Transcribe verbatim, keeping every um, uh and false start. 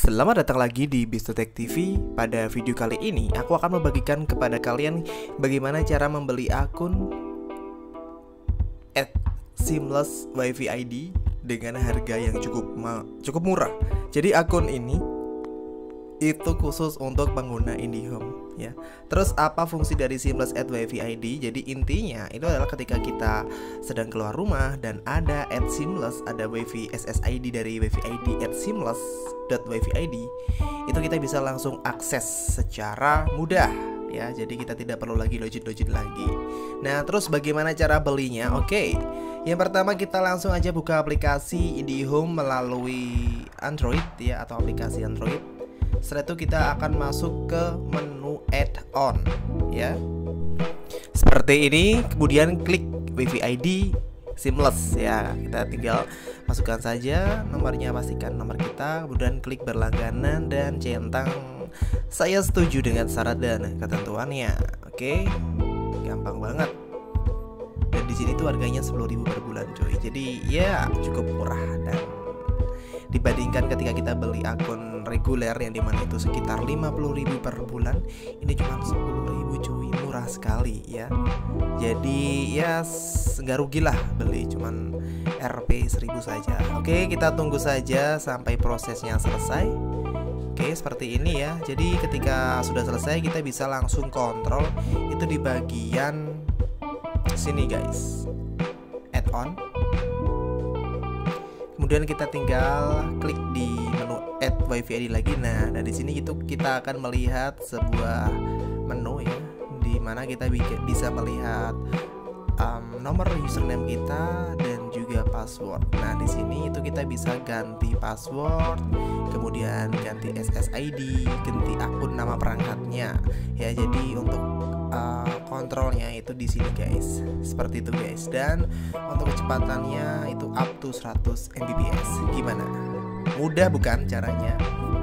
Selamat datang lagi di Bistotek T V. Pada video kali ini aku akan membagikan kepada kalian bagaimana cara membeli akun at Seamless Wifi I D dengan harga yang cukup ma- cukup murah. Jadi akun ini itu khusus untuk pengguna IndiHome ya. Terus apa fungsi dari Seamless at Wifi I D? Jadi intinya itu adalah ketika kita sedang keluar rumah dan ada at Seamless, ada Wifi S S I D dari Wifi I D at Seamless .wifi I D, itu kita bisa langsung akses secara mudah ya. Jadi kita tidak perlu lagi login-login lagi. Nah, terus bagaimana cara belinya? Oke. Yang pertama kita langsung aja buka aplikasi IndiHome melalui Android ya, atau aplikasi Android. Setelah itu kita akan masuk ke menu add-on ya. Seperti ini, kemudian klik Wifi I D Seamless ya. Kita tinggal masukkan saja nomornya, pastikan nomor kita, kemudian klik berlangganan dan centang saya setuju dengan syarat dan ketentuannya. Oke. Gampang banget. Dan di sini tuh harganya sepuluh ribu per bulan, coy. Jadi ya cukup murah, dan dibandingkan ketika kita beli akun reguler yang dimana itu sekitar lima puluh ribu per bulan, ini cuma sepuluh ribu, cuy, murah sekali ya. Jadi ya nggak rugi lah beli cuman R P seribu saja. Oke, kita tunggu saja sampai prosesnya selesai. Oke, seperti ini ya. Jadi ketika sudah selesai kita bisa langsung kontrol itu di bagian sini guys, add-on. Kemudian kita tinggal klik di menu add Wifi I D lagi. Nah, dari sini itu kita akan melihat sebuah menu ya, di mana kita bisa melihat um, nomor username kita dan juga password. Nah, di sini itu kita bisa ganti password, kemudian ganti S S I D, ganti akun nama perangkatnya ya. Jadi untuk uh, kontrolnya itu di sini guys, seperti itu guys. Dan untuk kecepatannya itu up to seratus megabits. Gimana? Mudah bukan caranya?